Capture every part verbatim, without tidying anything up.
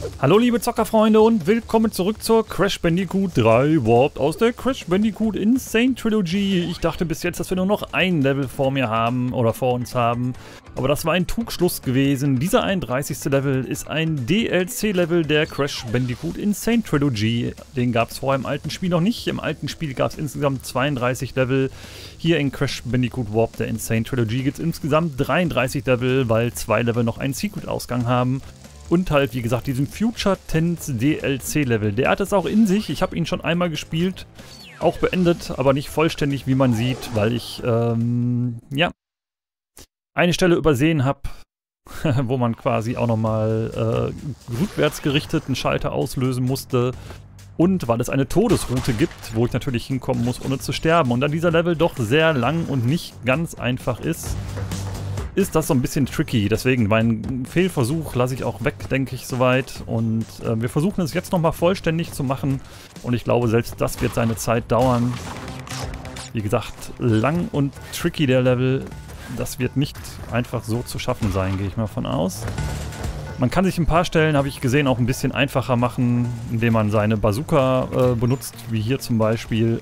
Hallo liebe Zockerfreunde und willkommen zurück zur Crash Bandicoot drei Warped aus der Crash Bandicoot Insane Trilogy. Ich dachte bis jetzt, dass wir nur noch ein Level vor mir haben oder vor uns haben, aber das war ein Trugschluss gewesen. Dieser einunddreißigste Level ist ein D L C-Level der Crash Bandicoot Insane Trilogy. Den gab es vorher im alten Spiel noch nicht. Im alten Spiel gab es insgesamt zweiunddreißig Level. Hier in Crash Bandicoot Warped der Insane Trilogy gibt es insgesamt dreiunddreißig Level, weil zwei Level noch einen Secret-Ausgang haben. Und halt, wie gesagt, diesen Future Tense D L C-Level. Der hat es auch in sich. Ich habe ihn schon einmal gespielt, auch beendet, aber nicht vollständig, wie man sieht, weil ich, ähm, ja, eine Stelle übersehen habe, wo man quasi auch nochmal äh, rückwärts gerichtet einen Schalter auslösen musste. Und weil es eine Todesroute gibt, wo ich natürlich hinkommen muss, ohne zu sterben. Und da dieser Level doch sehr lang und nicht ganz einfach ist, ist das so ein bisschen tricky. Deswegen, meinen Fehlversuch lasse ich auch weg, denke ich, soweit. Und äh, wir versuchen es jetzt nochmal vollständig zu machen. Und ich glaube, selbst das wird seine Zeit dauern. Wie gesagt, lang und tricky der Level. Das wird nicht einfach so zu schaffen sein, gehe ich mal von aus. Man kann sich ein paar Stellen, habe ich gesehen, auch ein bisschen einfacher machen, indem man seine Bazooka äh, benutzt, wie hier zum Beispiel.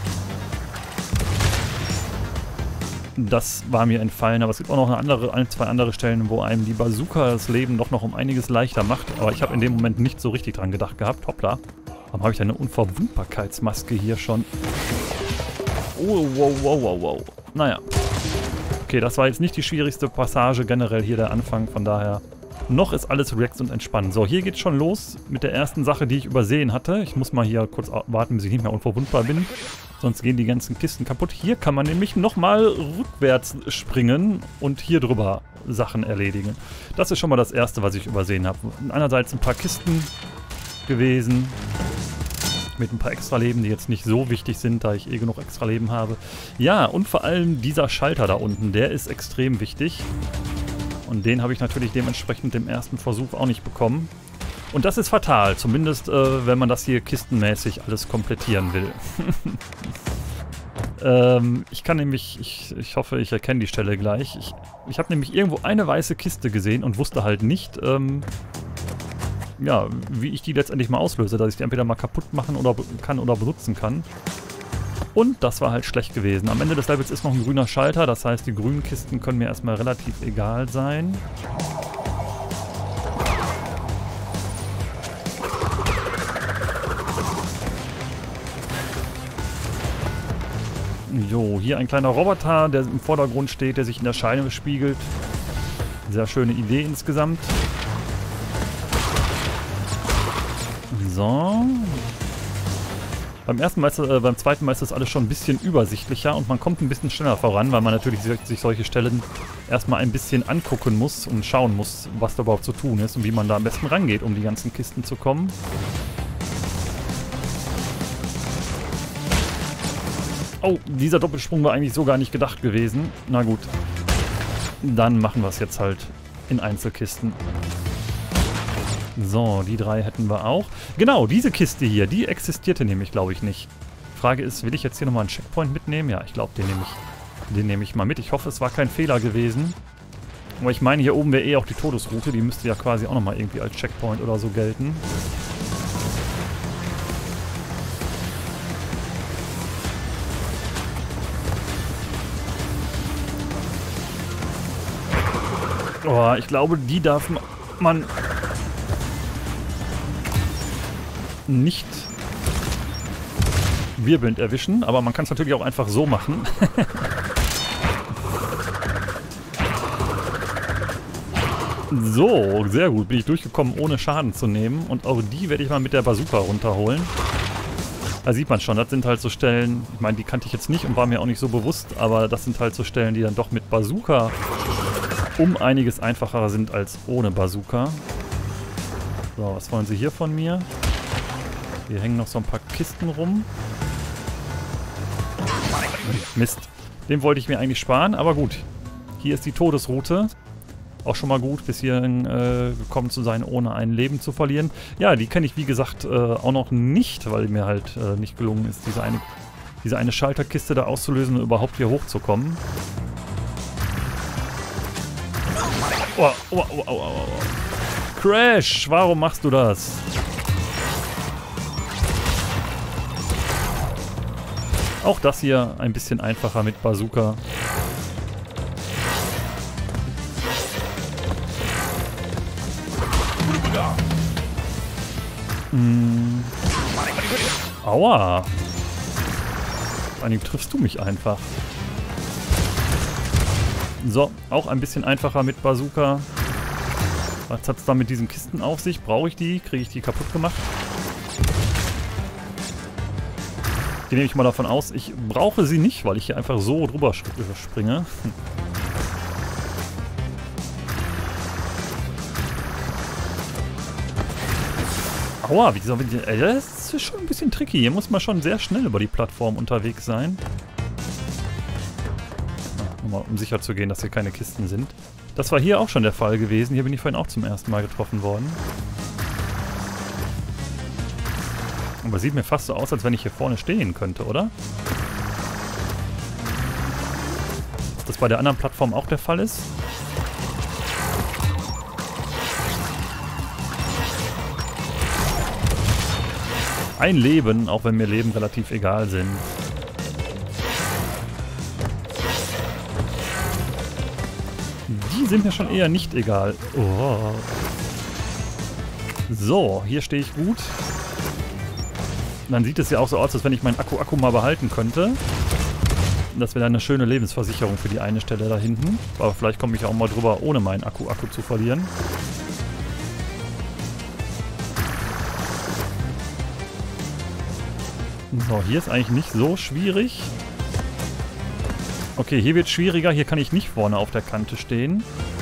Das war mir entfallen, aber es gibt auch noch eine andere, ein, zwei andere Stellen, wo einem die Bazooka das Leben doch noch um einiges leichter macht. Aber ich habe in dem Moment nicht so richtig dran gedacht gehabt. Hoppla. Warum habe ich da eine Unverwundbarkeitsmaske hier schon? Oh, wow, wow, wow, wow. Naja. Okay, das war jetzt nicht die schwierigste Passage generell hier der Anfang, von daher noch ist alles relaxed und entspannt. So, hier geht's schon los mit der ersten Sache, die ich übersehen hatte. Ich muss mal hier kurz warten, bis ich nicht mehr unverwundbar bin. Sonst gehen die ganzen Kisten kaputt. Hier kann man nämlich nochmal rückwärts springen und hier drüber Sachen erledigen. Das ist schon mal das Erste, was ich übersehen habe. Einerseits ein paar Kisten gewesen mit ein paar Extraleben, die jetzt nicht so wichtig sind, da ich eh genug Extraleben habe. Ja, und vor allem dieser Schalter da unten, der ist extrem wichtig. Und den habe ich natürlich dementsprechend im ersten Versuch auch nicht bekommen. Und das ist fatal, zumindest äh, wenn man das hier kistenmäßig alles komplettieren will. ähm, ich kann nämlich, ich, ich hoffe, ich erkenne die Stelle gleich. Ich, ich habe nämlich irgendwo eine weiße Kiste gesehen und wusste halt nicht, ähm, ja, wie ich die letztendlich mal auslöse, dass ich die entweder mal kaputt machen oder kann oder benutzen kann. Und das war halt schlecht gewesen. Am Ende des Levels ist noch ein grüner Schalter, das heißt, die grünen Kisten können mir erstmal relativ egal sein. Jo, hier ein kleiner Roboter, der im Vordergrund steht, der sich in der Scheibe spiegelt. Sehr schöne Idee insgesamt. So. Beim ersten Mal ist, äh, beim zweiten Mal ist das alles schon ein bisschen übersichtlicher und man kommt ein bisschen schneller voran, weil man natürlich sich solche Stellen erstmal ein bisschen angucken muss und schauen muss, was da überhaupt zu tun ist und wie man da am besten rangeht, um die ganzen Kisten zu kommen. Oh, dieser Doppelsprung war eigentlich so gar nicht gedacht gewesen. Na gut. Dann machen wir es jetzt halt in Einzelkisten. So, die drei hätten wir auch. Genau, diese Kiste hier, die existierte nämlich, glaube ich, nicht. Frage ist, will ich jetzt hier nochmal einen Checkpoint mitnehmen? Ja, ich glaube, den nehme ich, den nehme ich mal mit. Ich hoffe, es war kein Fehler gewesen. Aber ich meine, hier oben wäre eh auch die Todesroute. Die müsste ja quasi auch nochmal irgendwie als Checkpoint oder so gelten. Oh, ich glaube, die darf man nicht wirbelnd erwischen, aber man kann es natürlich auch einfach so machen. So, sehr gut. Bin ich durchgekommen, ohne Schaden zu nehmen. Und auch die werde ich mal mit der Bazooka runterholen. Da sieht man schon, das sind halt so Stellen, ich meine, die kannte ich jetzt nicht und war mir auch nicht so bewusst, aber das sind halt so Stellen, die dann doch mit Bazooka um einiges einfacher sind als ohne Bazooka. So, was wollen sie hier von mir? Hier hängen noch so ein paar Kisten rum. Mist. Den wollte ich mir eigentlich sparen, aber gut. Hier ist die Todesroute. Auch schon mal gut, bis hierhin äh, gekommen zu sein, ohne ein Leben zu verlieren. Ja, die kenne ich, wie gesagt, äh, auch noch nicht, weil mir halt äh, nicht gelungen ist, diese eine, diese eine Schalterkiste da auszulösen und überhaupt hier hochzukommen. Oh, oh, oh, oh, oh, oh. Crash, warum machst du das? Auch das hier ein bisschen einfacher mit Bazooka. Hm. Aua. Vor allem triffst du mich einfach. So, auch ein bisschen einfacher mit Bazooka. Was hat es da mit diesen Kisten auf sich? Brauche ich die? Kriege ich die kaputt gemacht? Die nehme ich mal davon aus. Ich brauche sie nicht, weil ich hier einfach so drüber springe. Aua, wie dieser, ey, das ist schon ein bisschen tricky. Hier muss man schon sehr schnell über die Plattform unterwegs sein. Nochmal, um sicher zu gehen, dass hier keine Kisten sind. Das war hier auch schon der Fall gewesen. Hier bin ich vorhin auch zum ersten Mal getroffen worden. Aber sieht mir fast so aus, als wenn ich hier vorne stehen könnte, oder? Ob das bei der anderen Plattform auch der Fall ist? Ein Leben, auch wenn mir Leben relativ egal sind. Die sind mir schon eher nicht egal. Oh. So, hier stehe ich gut. Und dann sieht es ja auch so aus, als wenn ich meinen Akku-Akku mal behalten könnte. Das wäre dann eine schöne Lebensversicherung für die eine Stelle da hinten. Aber vielleicht komme ich auch mal drüber, ohne meinen Akku-Akku zu verlieren. So, hier ist eigentlich nicht so schwierig. Okay, hier wird es schwieriger. Hier kann ich nicht vorne auf der Kante stehen.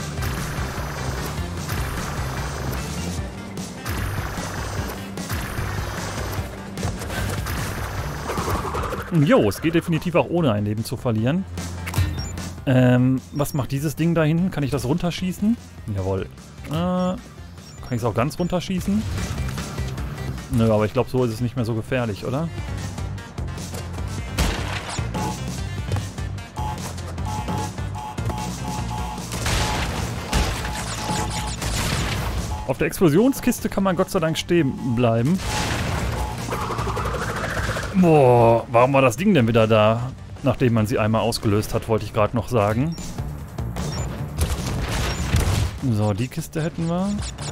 Jo, es geht definitiv auch ohne ein Leben zu verlieren. Ähm, was macht dieses Ding da hinten? Kann ich das runterschießen? Jawohl. Äh, kann ich es auch ganz runterschießen? Nö, aber ich glaube, so ist es nicht mehr so gefährlich, oder? Auf der Explosionskiste kann man Gott sei Dank stehen bleiben. Boah, warum war das Ding denn wieder da? Nachdem man sie einmal ausgelöst hat, wollte ich gerade noch sagen. So, die Kiste hätten wir.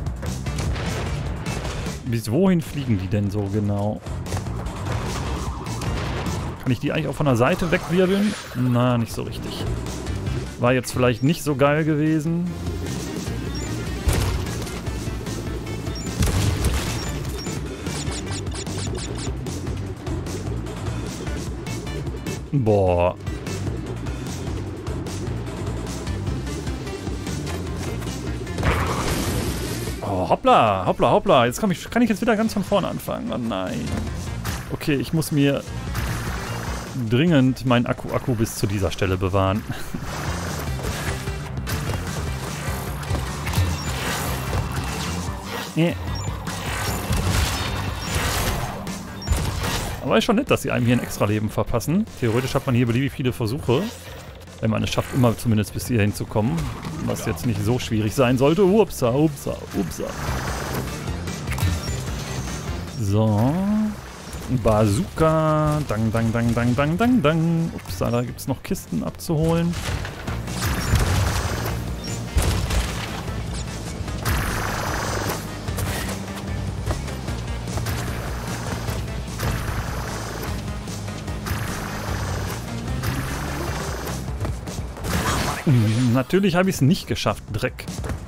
Bis wohin fliegen die denn so genau? Kann ich die eigentlich auch von der Seite wegwirbeln? Na, nicht so richtig. War jetzt vielleicht nicht so geil gewesen. Boah. Oh, hoppla, hoppla, hoppla. Jetzt komm ich, kann ich jetzt wieder ganz von vorne anfangen. Oh nein. Okay, ich muss mir dringend meinen Akku-Akku bis zu dieser Stelle bewahren. Nee. Aber ist schon nett, dass sie einem hier ein Extra-Leben verpassen. Theoretisch hat man hier beliebig viele Versuche. Wenn man es schafft, immer zumindest bis hierhin zu kommen. Was jetzt nicht so schwierig sein sollte. Upsa, upsa, upsa. So. Bazooka. Dang, dang, dang, dang, dang, dang, dang. Upsa, da gibt es noch Kisten abzuholen. Natürlich habe ich es nicht geschafft. Dreck.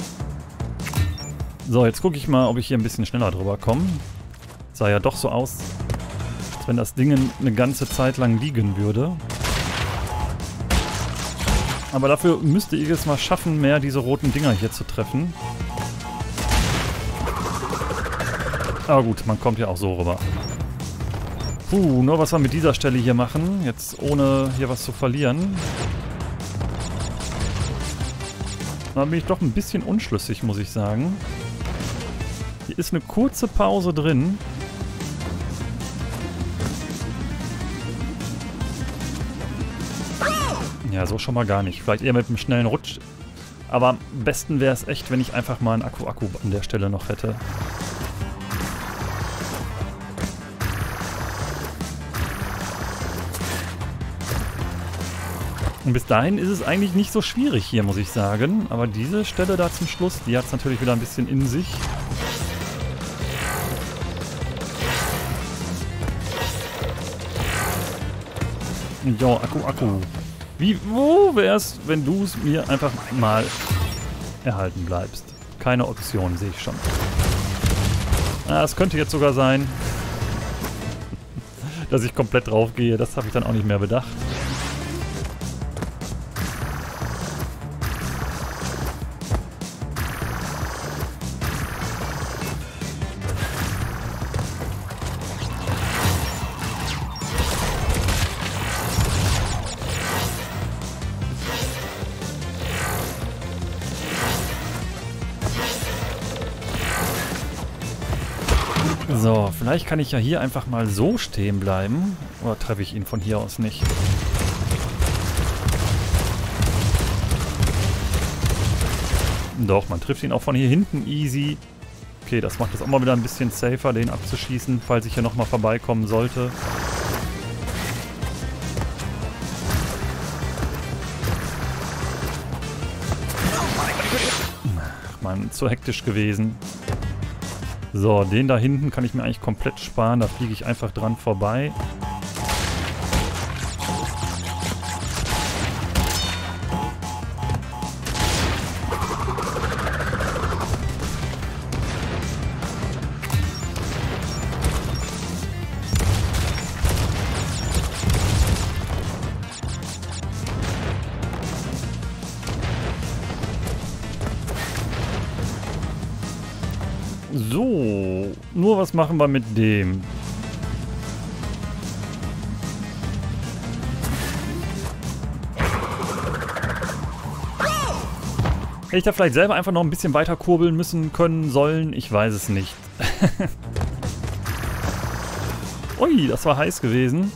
So, jetzt gucke ich mal, ob ich hier ein bisschen schneller drüber komme. Sah ja doch so aus, als wenn das Ding eine ganze Zeit lang liegen würde. Aber dafür müsste ich es mal schaffen, mehr diese roten Dinger hier zu treffen. Aber gut, man kommt ja auch so rüber. Puh, nur was wir mit dieser Stelle hier machen. Jetzt ohne hier was zu verlieren. Da bin ich doch ein bisschen unschlüssig, muss ich sagen. Hier ist eine kurze Pause drin. Ja, so schon mal gar nicht. Vielleicht eher mit einem schnellen Rutsch. Aber am besten wäre es echt, wenn ich einfach mal einen Akku-Akku an der Stelle noch hätte. Und bis dahin ist es eigentlich nicht so schwierig hier, muss ich sagen. Aber diese Stelle da zum Schluss, die hat es natürlich wieder ein bisschen in sich. Jo, Akku, Akku. Wie, wo wär's, wenn du es mir einfach mal erhalten bleibst? Keine Option, sehe ich schon. Ah, es könnte jetzt sogar sein, dass ich komplett drauf gehe. Das habe ich dann auch nicht mehr bedacht. So, vielleicht kann ich ja hier einfach mal so stehen bleiben. Oder treffe ich ihn von hier aus nicht? Doch, man trifft ihn auch von hier hinten easy. Okay, das macht es auch mal wieder ein bisschen safer, den abzuschießen, falls ich hier nochmal vorbeikommen sollte. Ach man, zu hektisch gewesen. So, den da hinten kann ich mir eigentlich komplett sparen. Da fliege ich einfach dran vorbei. So, nur was machen wir mit dem? Hätte ich da vielleicht selber einfach noch ein bisschen weiter kurbeln müssen, können, sollen? Ich weiß es nicht. Ui, das war heiß gewesen.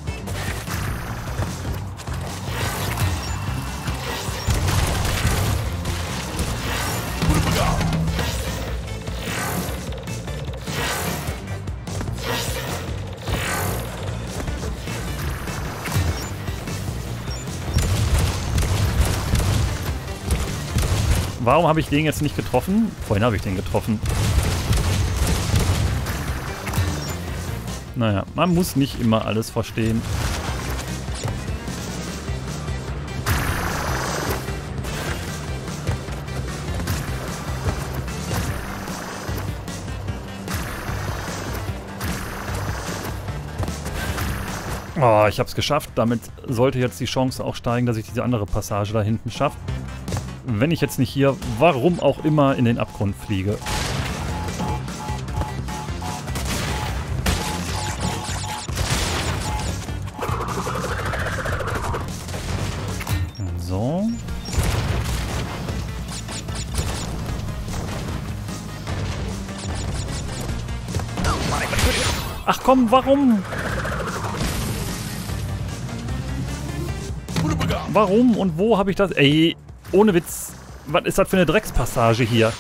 Warum habe ich den jetzt nicht getroffen? Vorhin habe ich den getroffen. Naja, man muss nicht immer alles verstehen. Oh, ich habe es geschafft. Damit sollte jetzt die Chance auch steigen, dass ich diese andere Passage da hinten schaffe. Wenn ich jetzt nicht hier, warum auch immer, in den Abgrund fliege. So. Ach komm, warum? Warum und wo habe ich das? Ey, ohne Witz. Was ist das für eine Dreckspassage hier?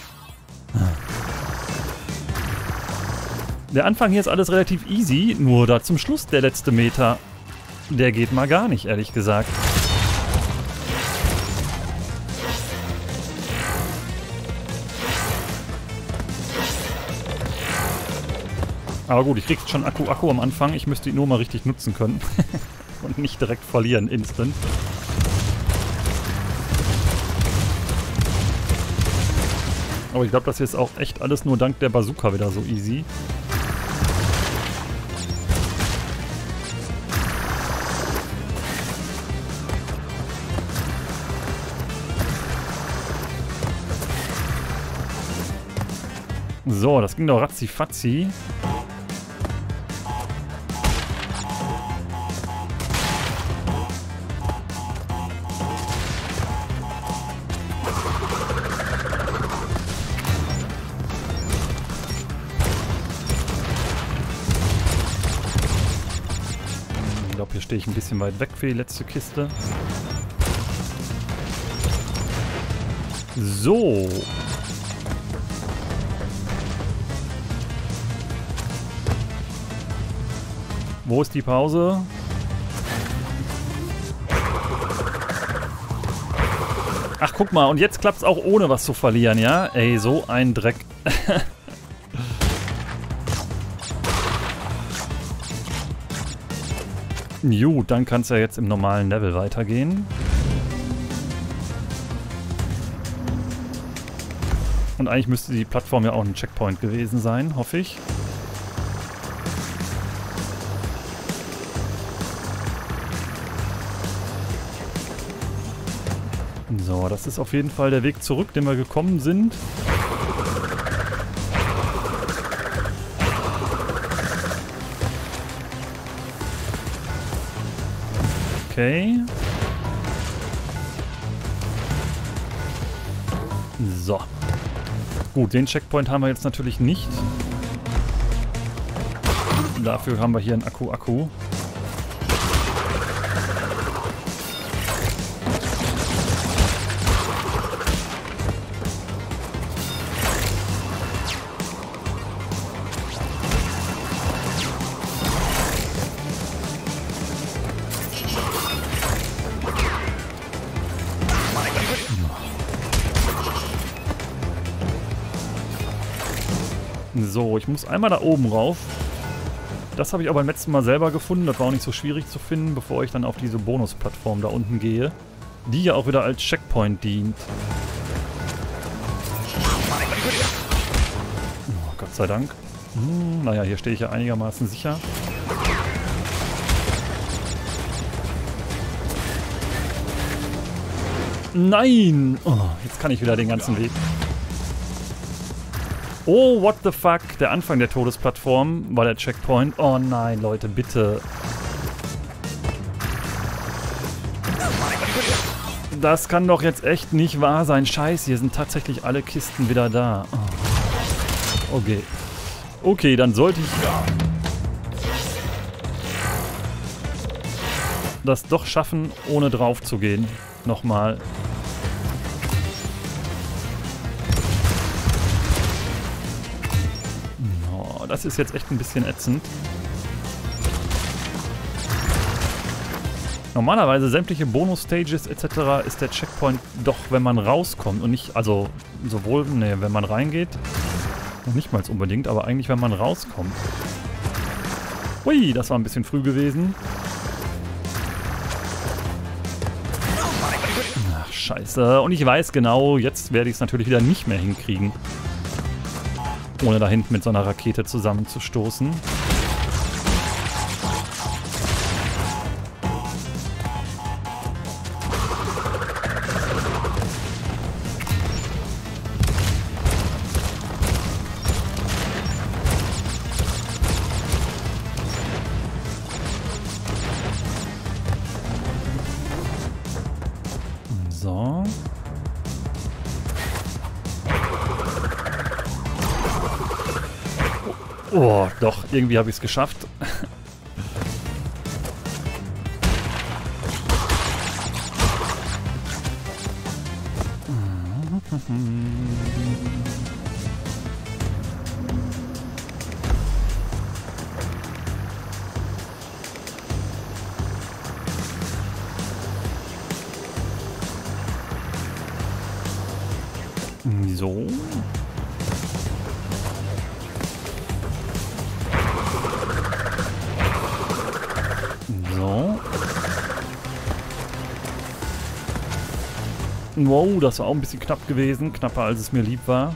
Der Anfang hier ist alles relativ easy, nur da zum Schluss der letzte Meter. Der geht mal gar nicht, ehrlich gesagt. Aber gut, ich krieg schon Akku-Akku am Anfang. Ich müsste ihn nur mal richtig nutzen können. Und nicht direkt verlieren, instant. Aber ich glaube, das hier ist auch echt alles nur dank der Bazooka wieder so easy. So, das ging doch ratzi-fatzi. Ich glaube, hier stehe ich ein bisschen weit weg für die letzte Kiste. So. Wo ist die Pause? Ach, guck mal. Und jetzt klappt es auch ohne was zu verlieren, ja? Ey, so ein Dreck. Gut, dann kann es ja jetzt im normalen Level weitergehen. Und eigentlich müsste die Plattform ja auch ein Checkpoint gewesen sein, hoffe ich. So, das ist auf jeden Fall der Weg zurück, den wir gekommen sind. Okay. So. Gut, den Checkpoint haben wir jetzt natürlich nicht. Dafür haben wir hier einen Akku-Akku. So, ich muss einmal da oben rauf. Das habe ich aber beim letzten Mal selber gefunden. Das war auch nicht so schwierig zu finden, bevor ich dann auf diese Bonusplattform da unten gehe. Die ja auch wieder als Checkpoint dient. Oh, Gott sei Dank. Hm, naja, hier stehe ich ja einigermaßen sicher. Nein! Oh, jetzt kann ich wieder den ganzen Weg. Oh, what the fuck. Der Anfang der Todesplattform war der Checkpoint. Oh nein, Leute, bitte. Das kann doch jetzt echt nicht wahr sein. Scheiße, hier sind tatsächlich alle Kisten wieder da. Oh. Okay. Okay, dann sollte ich das doch schaffen, ohne drauf zu gehen. Nochmal. Das ist jetzt echt ein bisschen ätzend. Normalerweise sämtliche Bonus-Stages et cetera ist der Checkpoint doch, wenn man rauskommt und nicht, also sowohl, ne, wenn man reingeht, noch nicht mal unbedingt, aber eigentlich, wenn man rauskommt. Hui, das war ein bisschen früh gewesen. Ach, scheiße. Und ich weiß genau, jetzt werde ich es natürlich wieder nicht mehr hinkriegen. Ohne da hinten mit so einer Rakete zusammenzustoßen. So. Oh, doch, irgendwie habe ich es geschafft. So. So. Wow, das war auch ein bisschen knapp gewesen. Knapper, als es mir lieb war.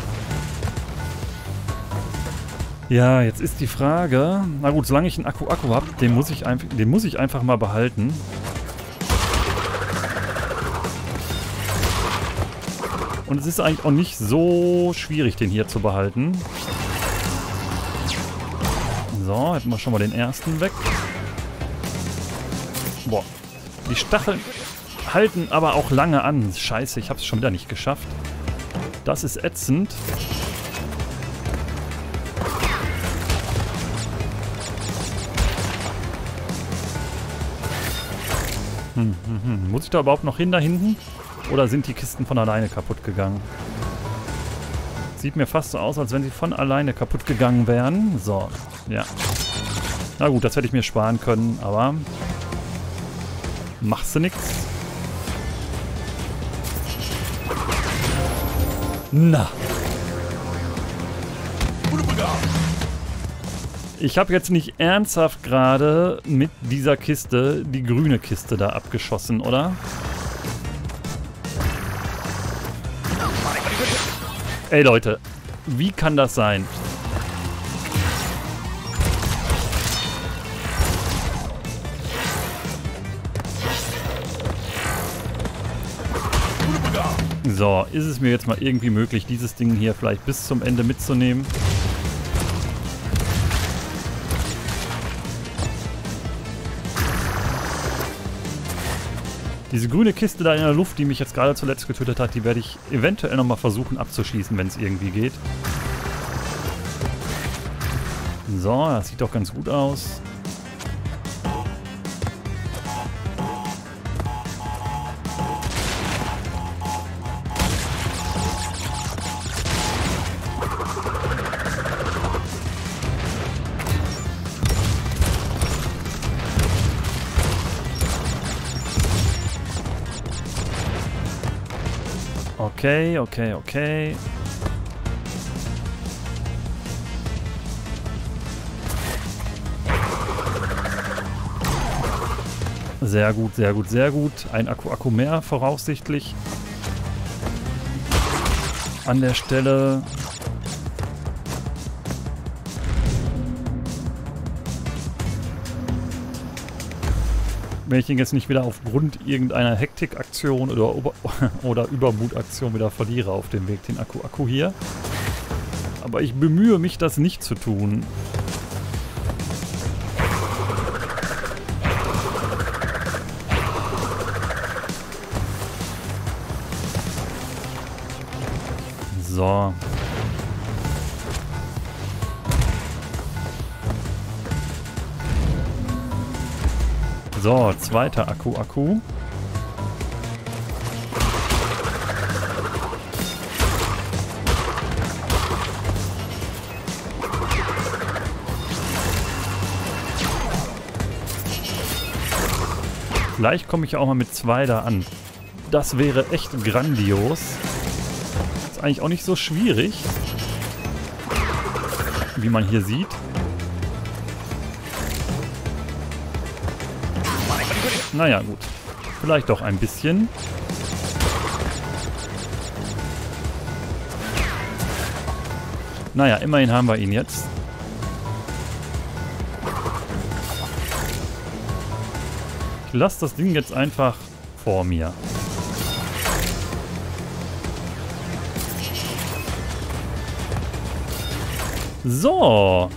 Ja, jetzt ist die Frage... Na gut, solange ich einen Akku-Akku habe, den muss ich einfach, den muss ich einfach mal behalten. Und es ist eigentlich auch nicht so schwierig, den hier zu behalten. So, hätten wir schon mal den ersten weg. Boah, die Stacheln halten aber auch lange an. Scheiße, ich habe es schon wieder nicht geschafft. Das ist ätzend. Hm, hm, hm. Muss ich da überhaupt noch hin da hinten? Oder sind die Kisten von alleine kaputt gegangen? Sieht mir fast so aus, als wenn sie von alleine kaputt gegangen wären. So, ja. Na gut, das hätte ich mir sparen können, aber machst du nix. Na. Ich habe jetzt nicht ernsthaft gerade mit dieser Kiste die grüne Kiste da abgeschossen, oder? Ey Leute, wie kann das sein? So, ist es mir jetzt mal irgendwie möglich, dieses Ding hier vielleicht bis zum Ende mitzunehmen? Diese grüne Kiste da in der Luft, die mich jetzt gerade zuletzt getötet hat, die werde ich eventuell nochmal versuchen abzuschießen, wenn es irgendwie geht. So, das sieht doch ganz gut aus. Okay, okay, okay. Sehr gut, sehr gut, sehr gut. Ein Akku, Akku mehr voraussichtlich. An der Stelle. Wenn ich ihn jetzt nicht wieder aufgrund irgendeiner Hektikaktion oder, oder Übermutaktion wieder verliere auf dem Weg, den Akku Akku hier. Aber ich bemühe mich, das nicht zu tun. So. So, zweiter Akku Akku. Vielleicht komme ich auch mal mit zwei da an. Das wäre echt grandios. Ist eigentlich auch nicht so schwierig, wie man hier sieht. Naja, gut. Vielleicht doch ein bisschen. Naja, immerhin haben wir ihn jetzt. Ich lasse das Ding jetzt einfach vor mir. So.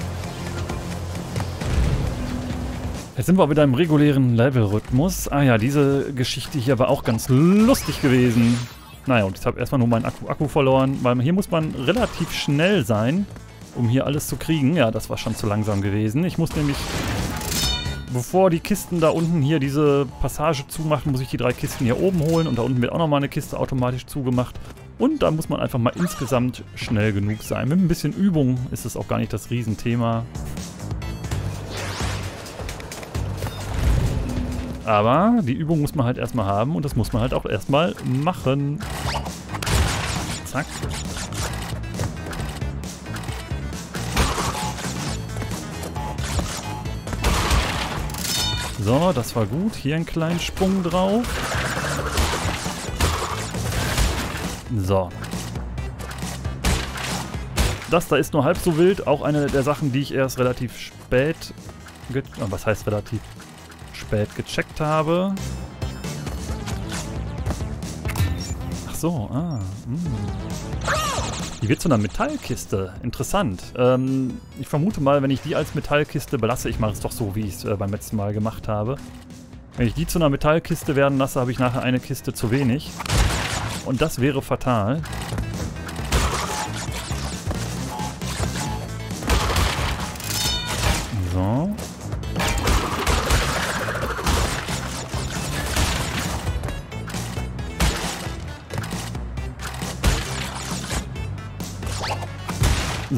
Jetzt sind wir wieder im regulären Levelrhythmus. Ah ja, diese Geschichte hier war auch ganz lustig gewesen. Naja, und ich habe erstmal nur meinen Akku Akku verloren, weil hier muss man relativ schnell sein, um hier alles zu kriegen. Ja, das war schon zu langsam gewesen. Ich muss nämlich, bevor die Kisten da unten hier diese Passage zumachen, muss ich die drei Kisten hier oben holen. Und da unten wird auch nochmal eine Kiste automatisch zugemacht. Und da muss man einfach mal insgesamt schnell genug sein. Mit ein bisschen Übung ist es auch gar nicht das Riesenthema. Aber die Übung muss man halt erstmal haben und das muss man halt auch erstmal machen. Zack. So, das war gut. Hier einen kleinen Sprung drauf. So. Das da ist nur halb so wild. Auch eine der Sachen, die ich erst relativ spät... Was heißt relativ spät gecheckt habe. Ach so, ah. Mh. Die wird zu einer Metallkiste. Interessant. Ähm, ich vermute mal, wenn ich die als Metallkiste belasse, ich mache es doch so, wie ich es äh, beim letzten Mal gemacht habe. Wenn ich die zu einer Metallkiste werden lasse, habe ich nachher eine Kiste zu wenig. Und das wäre fatal. So.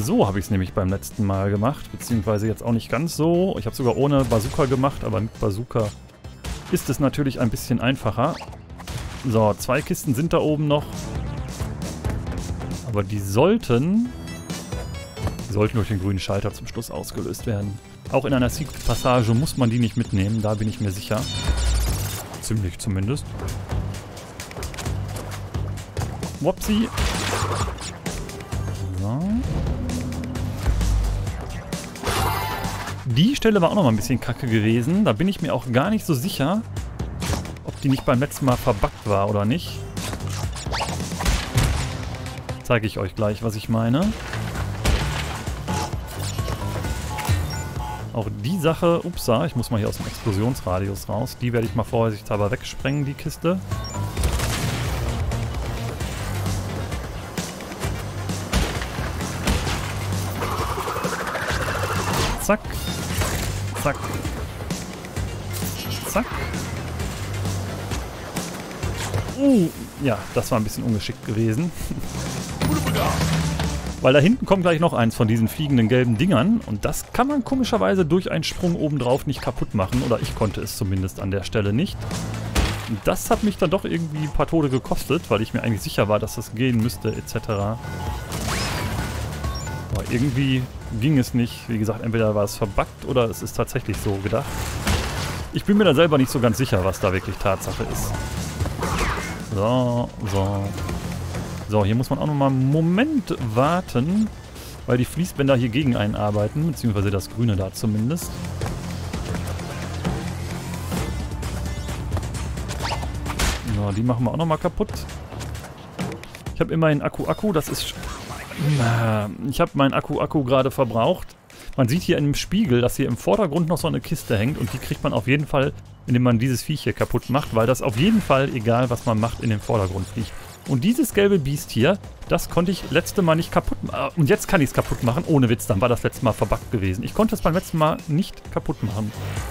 So habe ich es nämlich beim letzten Mal gemacht, beziehungsweise jetzt auch nicht ganz so. Ich habe sogar ohne Bazooka gemacht, aber mit Bazooka ist es natürlich ein bisschen einfacher. So, zwei Kisten sind da oben noch. Aber die sollten... Die sollten durch den grünen Schalter zum Schluss ausgelöst werden. Auch in einer Secret-Passage muss man die nicht mitnehmen, da bin ich mir sicher. Ziemlich zumindest. Wopsi. So. Die Stelle war auch noch mal ein bisschen kacke gewesen. Da bin ich mir auch gar nicht so sicher, ob die nicht beim letzten Mal verbuggt war oder nicht. Zeige ich euch gleich, was ich meine. Auch die Sache, upsa, ich muss mal hier aus dem Explosionsradius raus. Die werde ich mal vorsichtshalber wegsprengen, die Kiste. Zack. Zack. Zack. Uh, ja, das war ein bisschen ungeschickt gewesen. Weil da hinten kommt gleich noch eins von diesen fliegenden gelben Dingern. Und das kann man komischerweise durch einen Sprung obendrauf nicht kaputt machen. Oder ich konnte es zumindest an der Stelle nicht. Und das hat mich dann doch irgendwie ein paar Tode gekostet, weil ich mir eigentlich sicher war, dass das gehen müsste, et cetera. Aber irgendwie ging es nicht. Wie gesagt, entweder war es verbuggt oder es ist tatsächlich so gedacht. Ich bin mir da selber nicht so ganz sicher, was da wirklich Tatsache ist. So, so. So, hier muss man auch nochmal einen Moment warten, weil die Fließbänder hier gegen einen arbeiten, beziehungsweise das Grüne da zumindest. So, die machen wir auch nochmal kaputt. Ich habe immerhin Akku-Akku, das ist... Ich habe meinen Akku-Akku gerade verbraucht. Man sieht hier im Spiegel, dass hier im Vordergrund noch so eine Kiste hängt und die kriegt man auf jeden Fall, indem man dieses Viech hier kaputt macht, weil das auf jeden Fall, egal was man macht, in den Vordergrund fliegt. Und dieses gelbe Biest hier, das konnte ich letzte Mal nicht kaputt machen. Und jetzt kann ich es kaputt machen, ohne Witz, dann war das letzte Mal verbuggt gewesen. Ich konnte es beim letzten Mal nicht kaputt machen.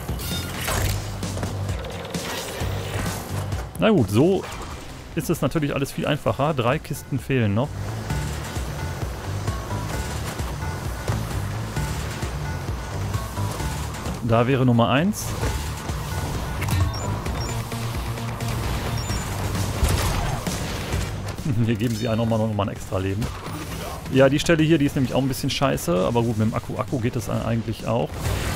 Na gut, so ist es natürlich alles viel einfacher. Drei Kisten fehlen noch. Da wäre Nummer eins. Hier geben sie einem nochmal noch mal ein extra Leben. Ja, die Stelle hier, die ist nämlich auch ein bisschen scheiße. Aber gut, mit dem Akku-Akku geht es eigentlich auch.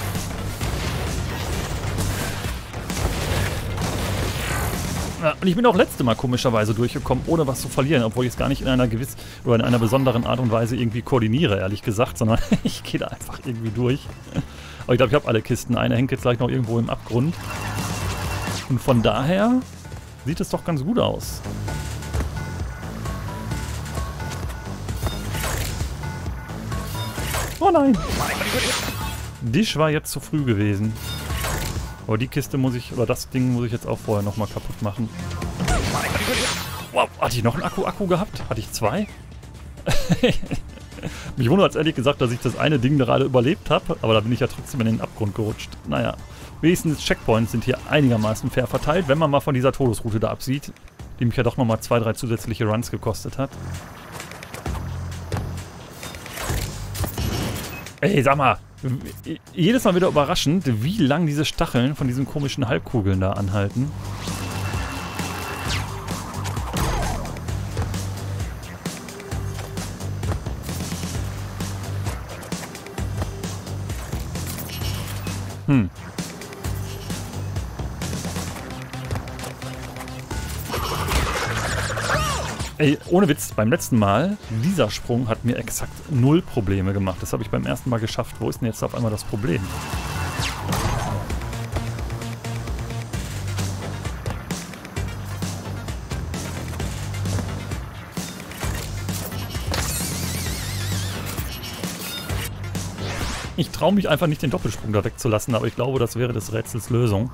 Ja, und ich bin auch letzte Mal komischerweise durchgekommen, ohne was zu verlieren. Obwohl ich es gar nicht in einer gewiss oder in einer besonderen Art und Weise irgendwie koordiniere, ehrlich gesagt. Sondern ich gehe da einfach irgendwie durch. Aber ich glaube, ich habe alle Kisten. Eine hängt jetzt gleich noch irgendwo im Abgrund. Und von daher sieht es doch ganz gut aus. Oh nein! Dish war jetzt zu früh gewesen. Aber die Kiste muss ich, oder das Ding muss ich jetzt auch vorher nochmal kaputt machen. Wow, hatte ich noch einen Akku-Akku gehabt? Hatte ich zwei? Mich wundert es ehrlich gesagt, dass ich das eine Ding gerade überlebt habe, aber da bin ich ja trotzdem in den Abgrund gerutscht. Naja, wenigstens Checkpoints sind hier einigermaßen fair verteilt, wenn man mal von dieser Todesroute da absieht, die mich ja doch nochmal zwei, drei zusätzliche Runs gekostet hat. Ey, sag mal, jedes Mal wieder überraschend, wie lang diese Stacheln von diesen komischen Halbkugeln da anhalten. Hm. Ey, ohne Witz, beim letzten Mal, dieser Sprung hat mir exakt null Probleme gemacht. Das habe ich beim ersten Mal geschafft. Wo ist denn jetzt auf einmal das Problem? Ich traue mich einfach nicht, den Doppelsprung da wegzulassen, aber ich glaube, das wäre des Rätsels Lösung.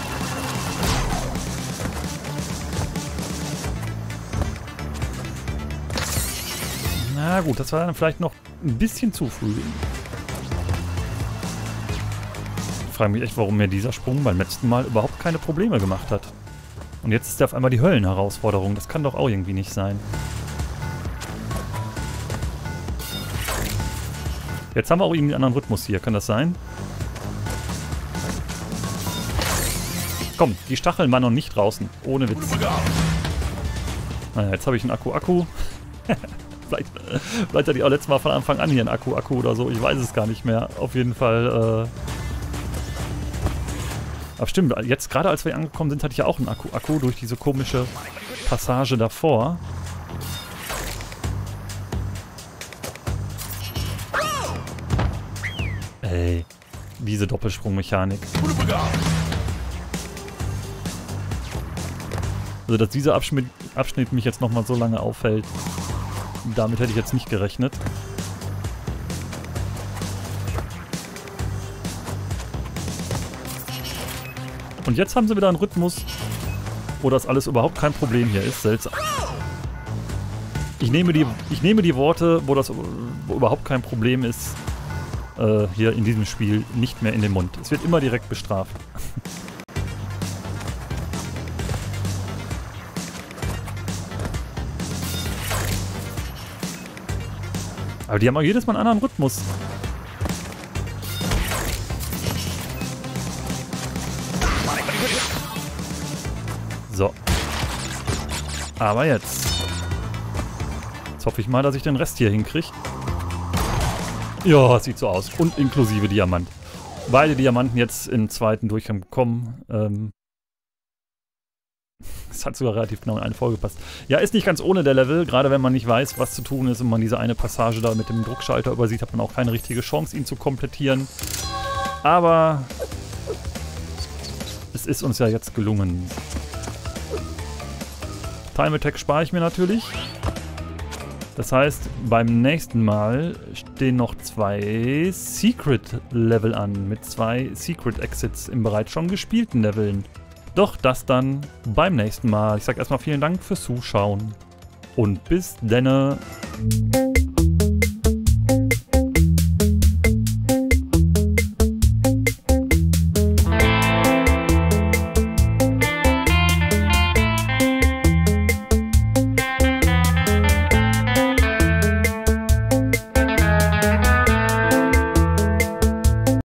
Na gut, das war dann vielleicht noch ein bisschen zu früh. Ich frage mich echt, warum mir dieser Sprung beim letzten Mal überhaupt keine Probleme gemacht hat. Und jetzt ist er auf einmal die Höllenherausforderung. Das kann doch auch irgendwie nicht sein. Jetzt haben wir auch irgendwie einen anderen Rhythmus hier, kann das sein? Komm, die Stacheln waren noch nicht draußen. Ohne Witz. Naja, jetzt habe ich einen Akku-Akku. vielleicht, vielleicht hatte ich auch letztes Mal von Anfang an hier einen Akku-Akku oder so. Ich weiß es gar nicht mehr. Auf jeden Fall. Äh Aber stimmt, jetzt gerade als wir hier angekommen sind, hatte ich ja auch einen Akku-Akku durch diese komische Passage davor. Ey, diese Doppelsprungmechanik. Also, dass dieser Abschnitt, Abschnitt mich jetzt nochmal so lange auffällt, damit hätte ich jetzt nicht gerechnet. Und jetzt haben sie wieder einen Rhythmus, wo das alles überhaupt kein Problem hier ist. Seltsam. Ich nehme die, ich nehme die Worte, wo das wo überhaupt kein Problem ist, äh, hier in diesem Spiel nicht mehr in den Mund. Es wird immer direkt bestraft. Aber die haben auch jedes Mal einen anderen Rhythmus. So. Aber jetzt. Jetzt hoffe ich mal, dass ich den Rest hier hinkriege. Ja, sieht so aus. Und inklusive Diamant. Beide Diamanten jetzt im zweiten Durchgang bekommen. Ähm Das hat sogar relativ genau in eine Folge gepasst. Ja, ist nicht ganz ohne der Level. Gerade wenn man nicht weiß, was zu tun ist und man diese eine Passage da mit dem Druckschalter übersieht, hat man auch keine richtige Chance, ihn zu komplettieren. Aber es ist uns ja jetzt gelungen. Time Attack spare ich mir natürlich. Das heißt, beim nächsten Mal stehen noch zwei Secret-Level an. Mit zwei Secret-Exits im bereits schon gespielten Leveln. Doch das dann beim nächsten Mal. Ich sage erstmal vielen Dank fürs Zuschauen. Und bis denne.